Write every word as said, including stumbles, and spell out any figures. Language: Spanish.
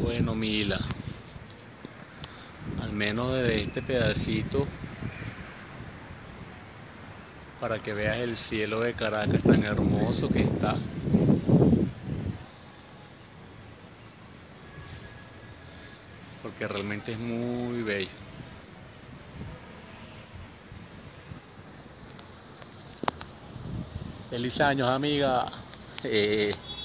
Bueno, Mila, al menos de este pedacito, para que veas el cielo de Caracas tan hermoso que está, porque realmente es muy bello. Feliz años, amiga. Eh,